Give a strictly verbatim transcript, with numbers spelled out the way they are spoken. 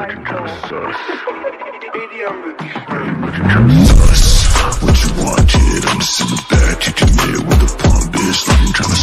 looking kinda sus. Hey, looking kinda sus. What you wanted, I'm just in the back, kicking it where the pump is. Looking kinda